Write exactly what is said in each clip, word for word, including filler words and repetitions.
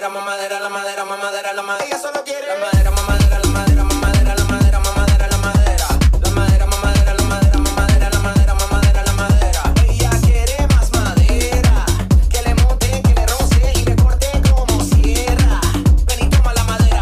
mamadera, mamadera, la madera, mamadera, la madera. Ella solo quiere la madera, mamadera, la madera, mamadera, la madera, mamadera, la madera. La madera, mamadera, la madera, mamadera, la madera, mamadera, la madera. Ella quiere más madera, que le monte, que le roce y le corte como sierra. Ven y toma la madera.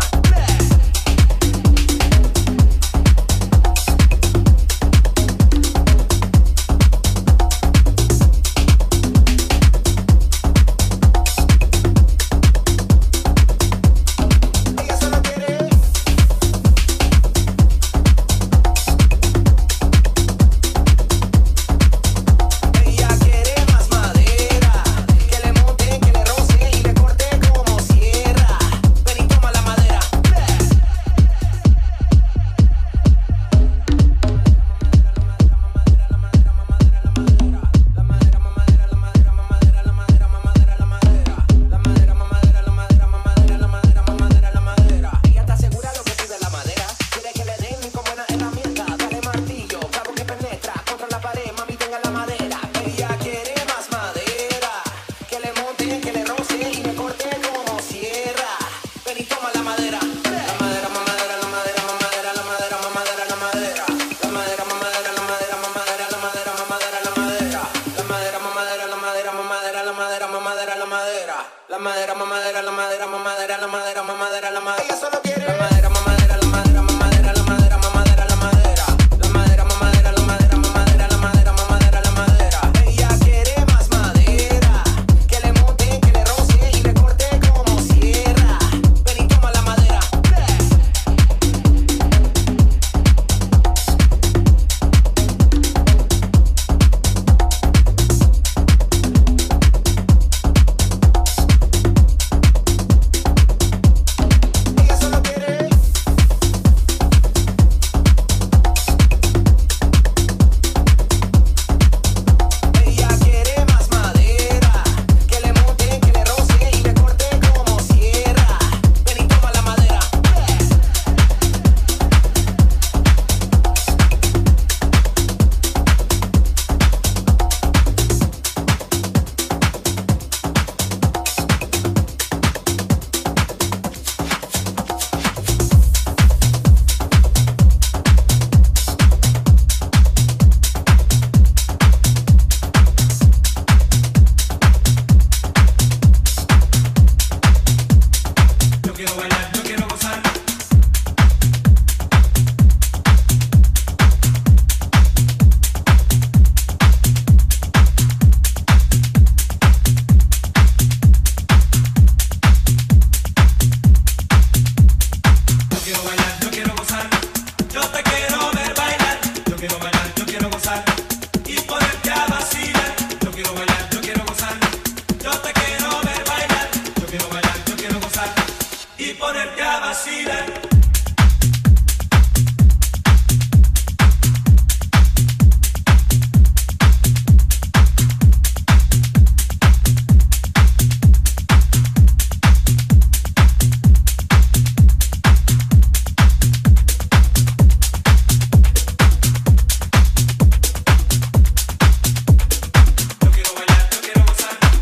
La madera, mamadera, la madera, mamadera, la madera, mamadera, la madera. Ella solo quiere la madera, mamadera, la madera, mamadera, la madera, mamadera, la madera. La madera, mamadera, la madera, mamadera, la madera, mamadera, la madera. Ella quiere más madera, que le monte, que le roce y le corte como sierra. Ven y toma la madera.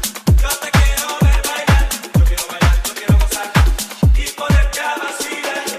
Vacila.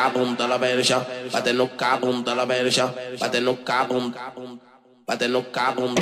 cabum da la verja, bate no cabum da la verja, bate no cabum, bate no cabum.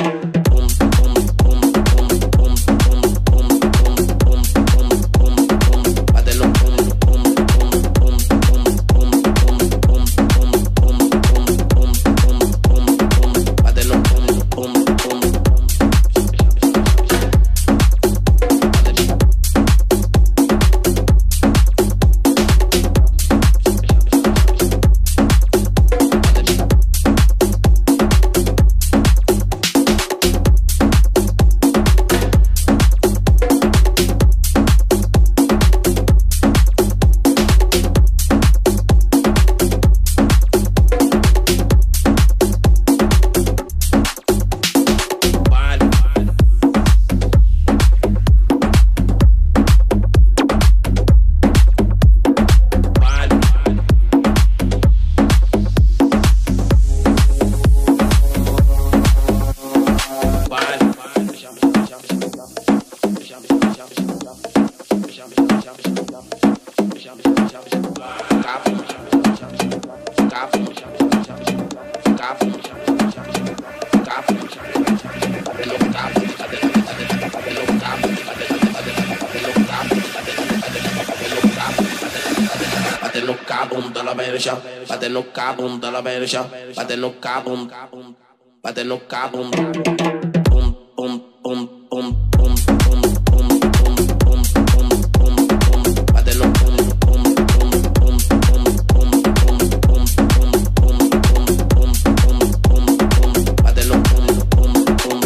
Bate no cabum da la verja, bate no cabum, bate no cabum, bum bum bum bum bum bum bum bum bum bum bum bum, bate no bum bum bum bum bum bum bum bum bum bum bum bum bum bum, bate no bum bum bum.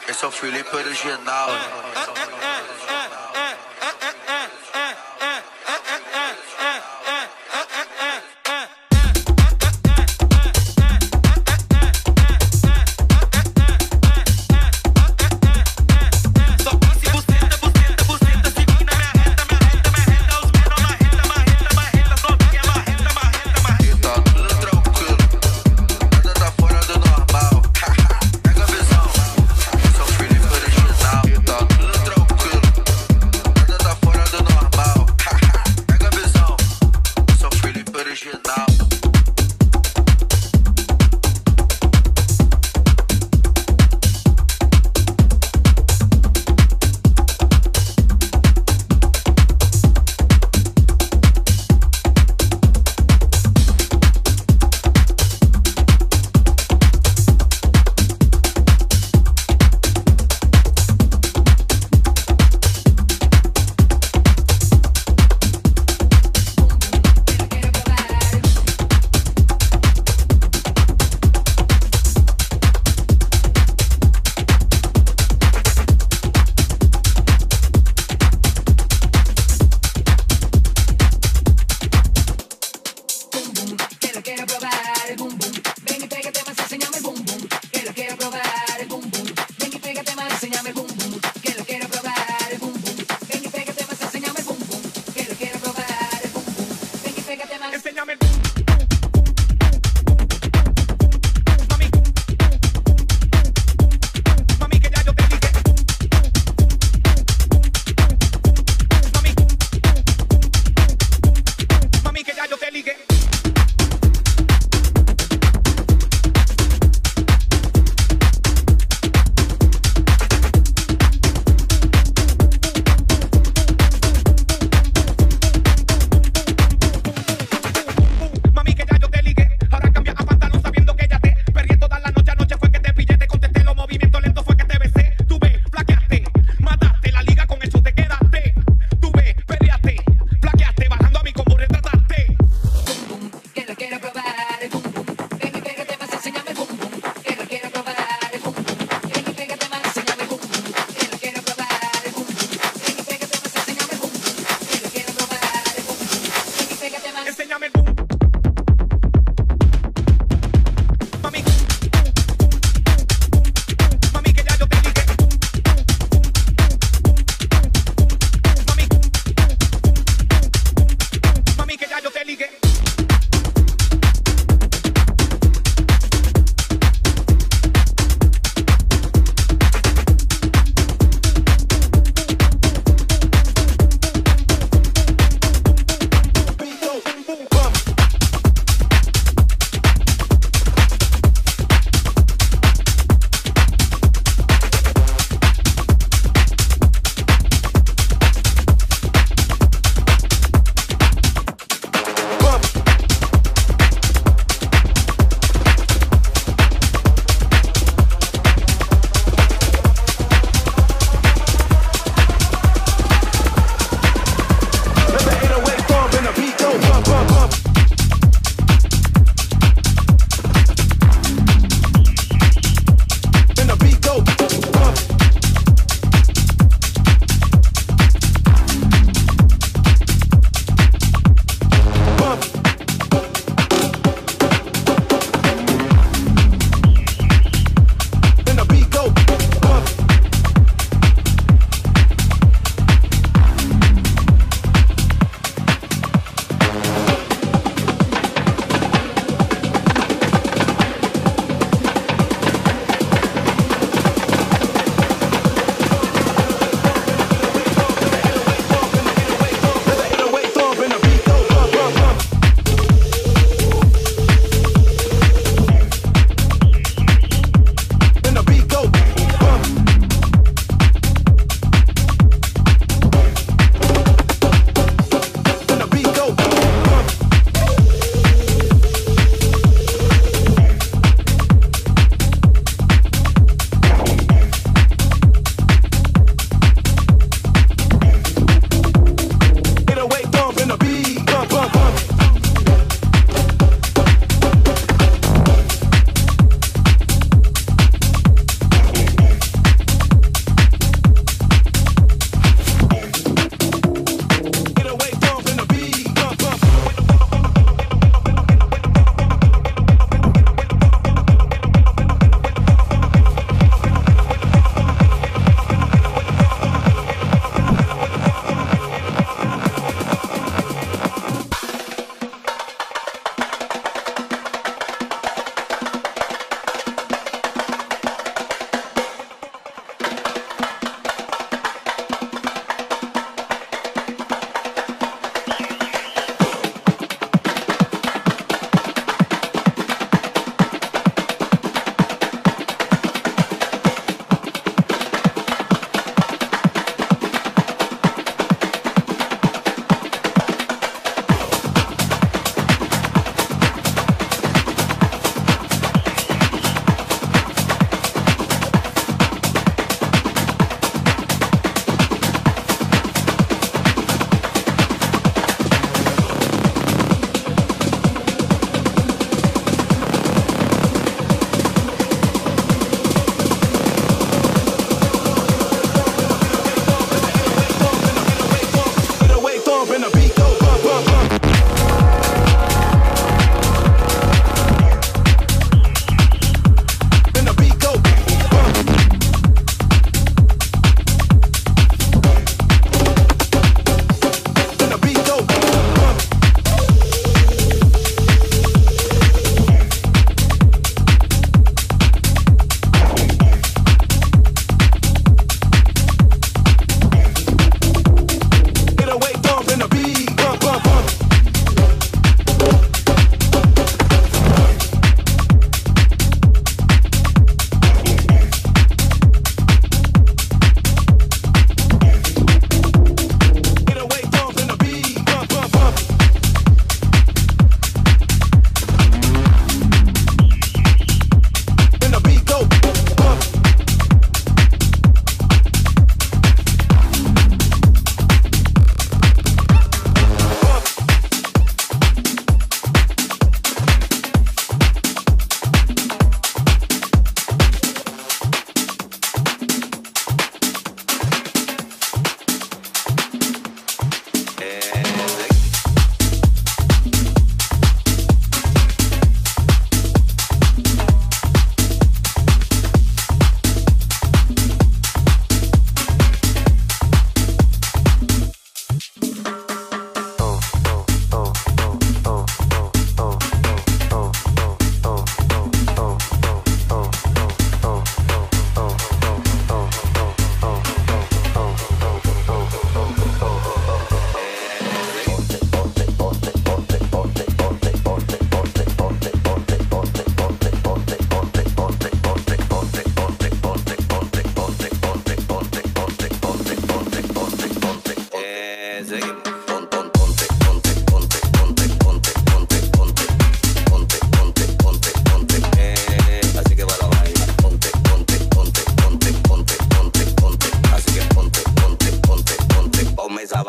Esse é o Felipe original. Troco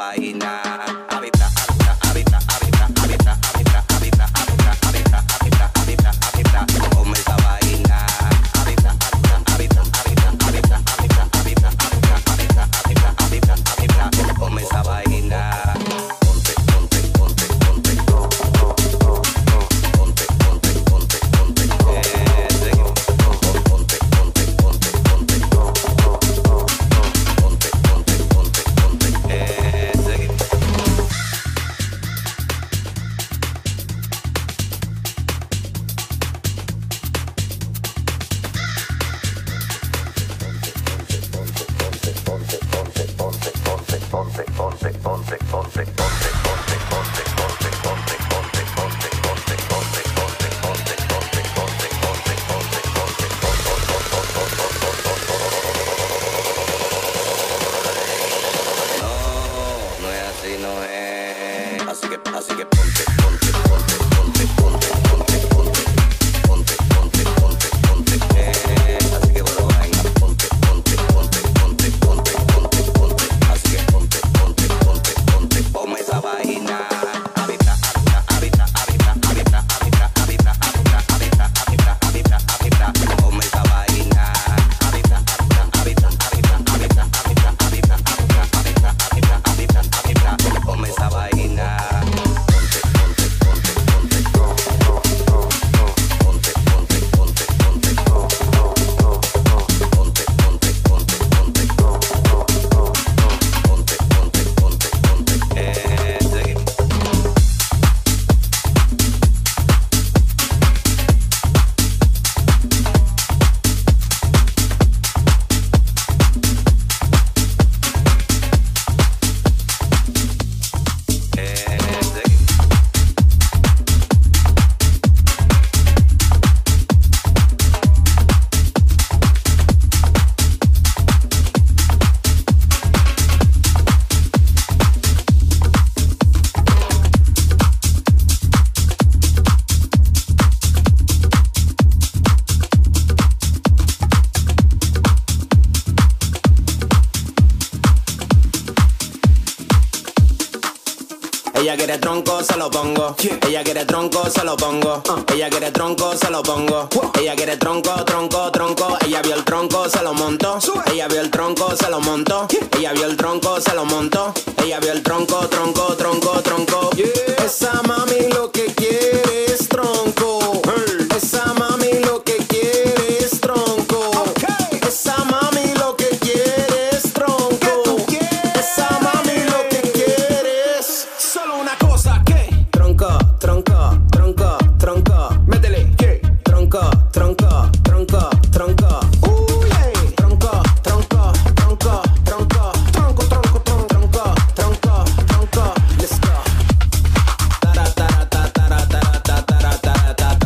vaina. Habita, habita, habita, habita, habita, habita, habita, habita, habita, habita, habita, habita, come esa vaina. Habita, habita, habita, habita, habita, habita, habita, habita, habita, habita, habita, habita, come esa vaina. Ponte, ponte, ponte, ponte, ponte, ponte, ponte, ponte, ponte, eh, seguimos. Ponte, ponte, ponte, ponte, ponte, ponte, ponte, eh, seguimos. Así que, así que ponte, ponte, ponte, ponte, ponte, ponte, ponte, ponte, ponte, ponte, ponte, eh. Así que bueno, venga, ponte, ponte, ponte, ponte, ponte, ponte, ponte. Así que ponte, ponte, ponte, ponte, ponme esa vaina. Habita, habita, habita, habita, habita, habita, habita, habita, habita, habita, habita, habita, ponme esa vaina. Habita, habita, habita, habita, habita, habita, habita, habita, habita, habita, habita, habita, ponme esa vaina. Ella quiere tronco, se lo pongo. Ella quiere tronco, se lo pongo. Ella quiere tronco, se lo pongo. Ella quiere tronco, tronco, tronco. Ella vio el tronco, se lo montó. Ella vio el tronco, se lo montó. Ella vio el tronco, se lo montó. Ella vio el tronco, tronco, tronco, tronco. Esa mami lo que quiere es tronco. Esa mami lo que quiere es tronco. Esa mami lo que quiere es tronco. Esa mami lo que quiere es solo una cosa que tronco, tronco, tronco, tronco. Métele, que tronco, tronco, tronco, tronco. Uh, yeah. Tronco, tronco, tronco, tronco, tronco, tronco, tronco, tronco, tronco. Let's go. Ta ta ta ta ta ta ta ta ta ta ta.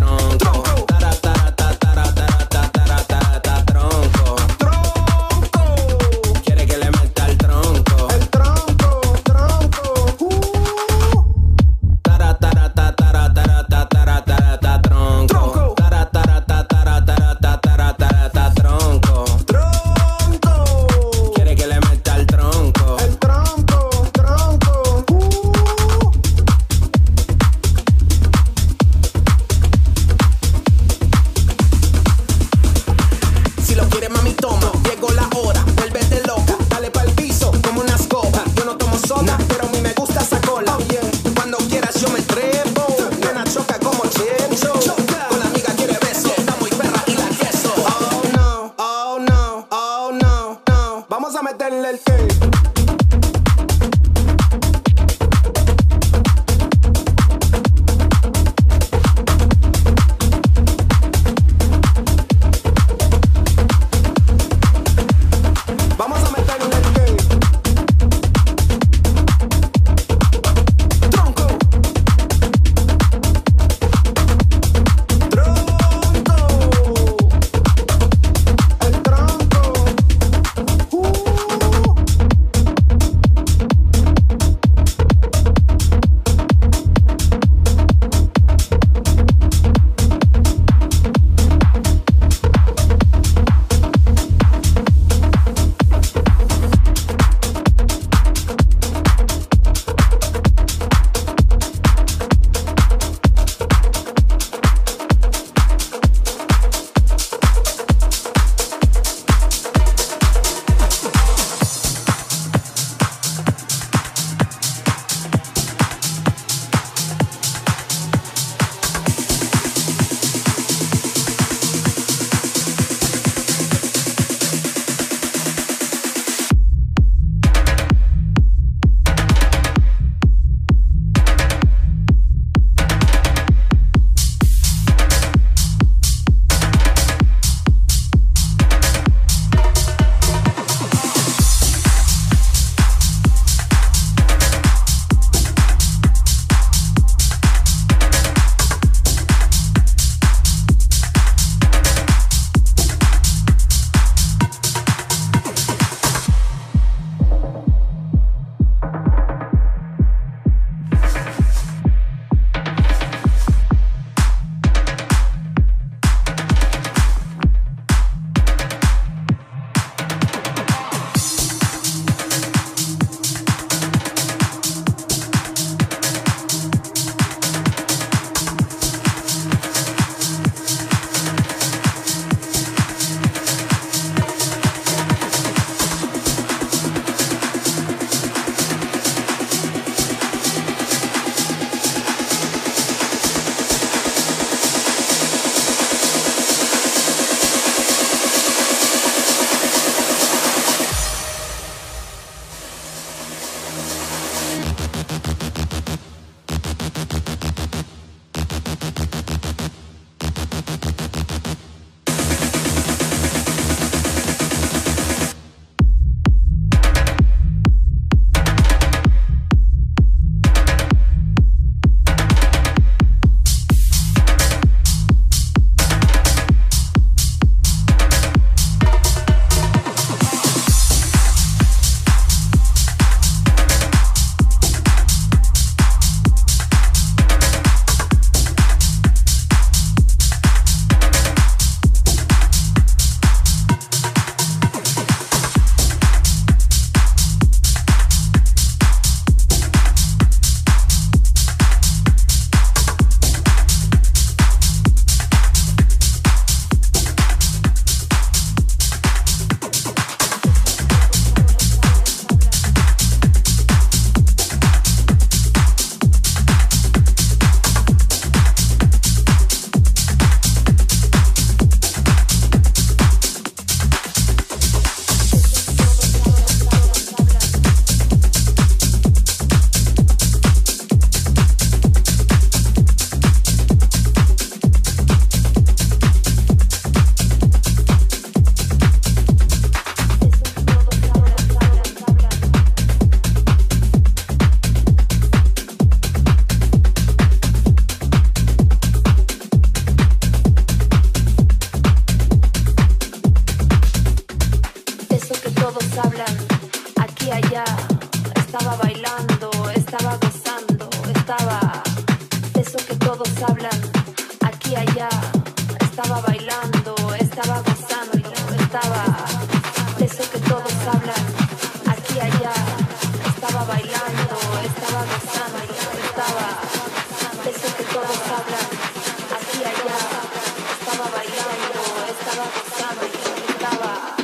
aquí allá, estaba bailando, estaba gozando, estaba de eso que todos hablan, aquí allá, estaba bailando, estaba gozando, estaba de eso que todos hablan, aquí allá, estaba bailando, estaba gozando, estaba de eso que todos hablan, aquí allá, estaba bailando, estaba gozando, estaba.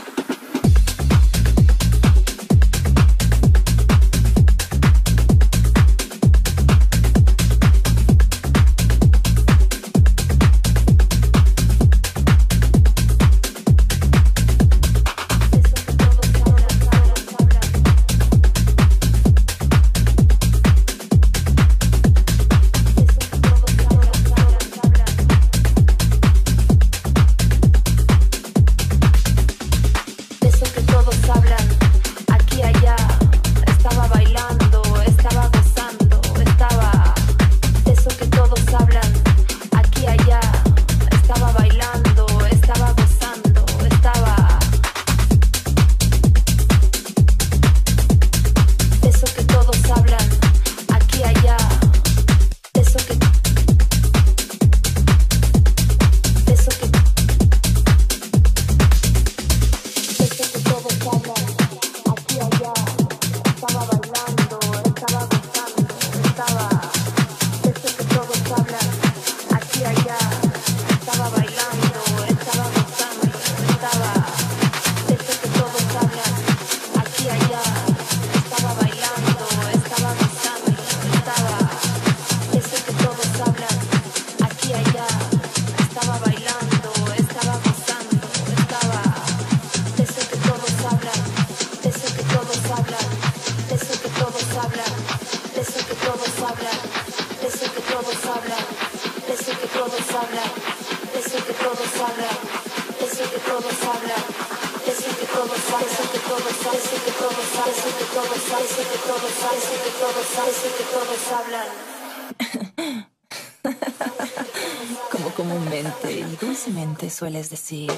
Como comúnmente y dulcemente sueles decir.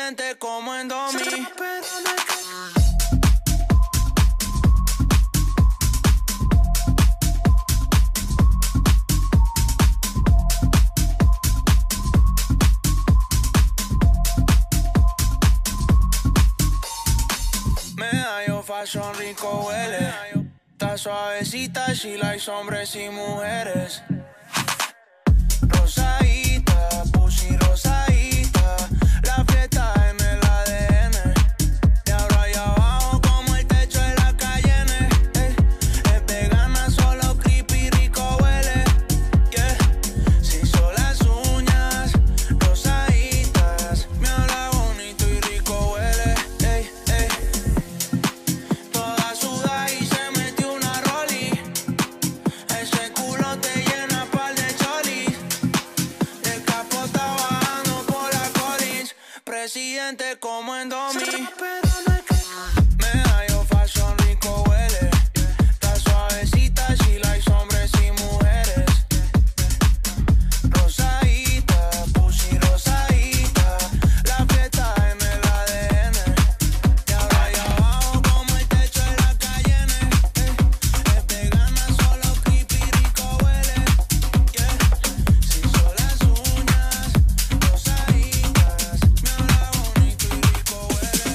Presidente como en Domi. Medallo fashion rico huele. Está suavecita, she likes hombres y mujeres. Rosadita, pussy rosadita. La fiesta en el A D N. De ahora allá abajo como el techo de la Cayenne. Eh, es vegana, solo creepy, rico huele. Yeah. Se hizo las uñas rosaditas. Me habla bonito y rico huele. Ey, ey. Toda suda y se metió una roli. Ese culo te llena par de cholis. El capo está bajando por la Collins. Presidente como en Domi. Medallo fashion rico huele. Está suavecita, she likes hombres y mujeres. Rosadita, pussy rosadita. La fiesta en el A D N. De ahora allá abajo como el techo de la Cayenne. Eh, es vegana, solo creepy, rico huele. Yeah. Se hizo las uñas rosaditas. Me habla bonito y rico huele.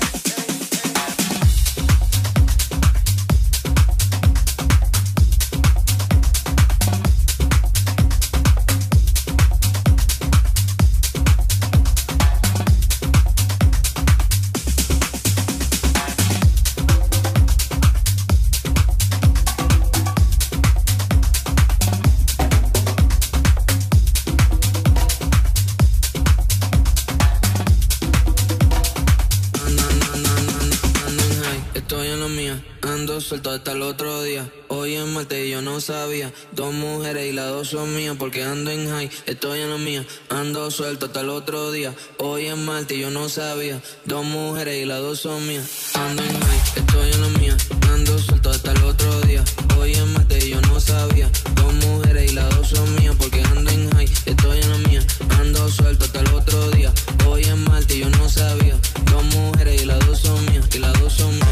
Estoy en lo mía, ando suelto hasta el otro día. Hoy es martes y yo no sabía. Dos mujeres y las dos son mías porque ando en high. Estoy en lo mía, ando suelto hasta el otro día. Hoy es martes y yo no sabía. Dos mujeres y las dos son mías. Ando en high, estoy en lo mía, ando suelto hasta el otro día. Hoy es martes y yo no sabía. Dos mujeres y las dos son mías porque ando en high. Estoy en lo mía, ando suelto hasta el otro día. Hoy es martes y yo no sabía. Dos mujeres y las dos son mías. Y las dos son mías.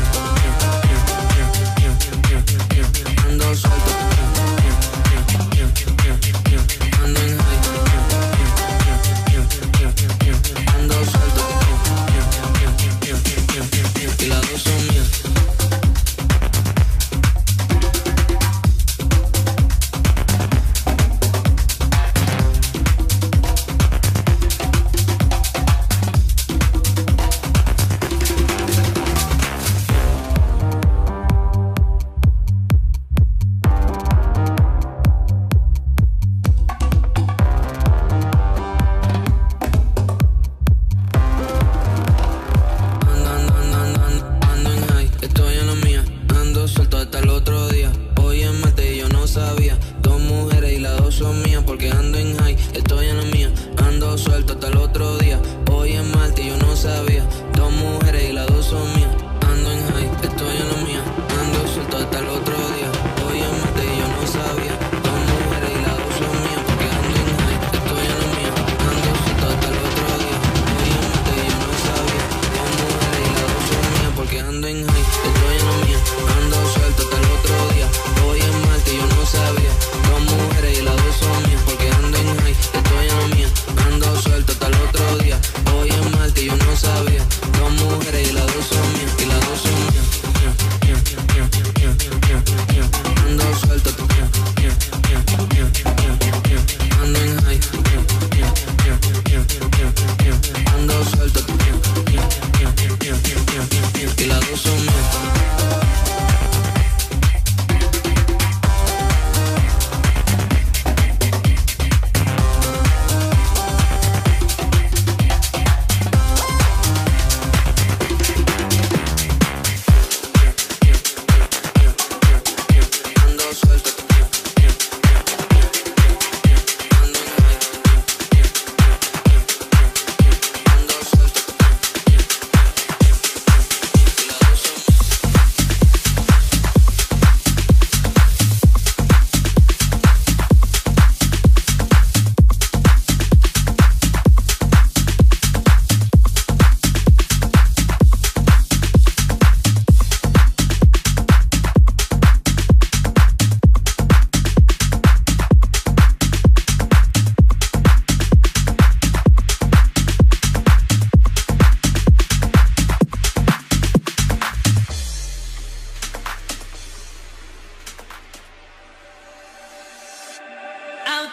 Ando suelto, ando en high, ando suelto, y las dos son mías.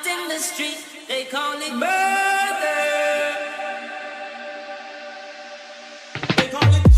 in the street, they call it murder. They call it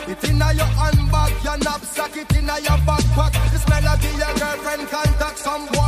Some